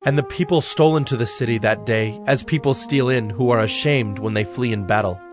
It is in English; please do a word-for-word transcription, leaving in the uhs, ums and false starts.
And the people stole into the city that day, as people steal in who are ashamed when they flee in battle.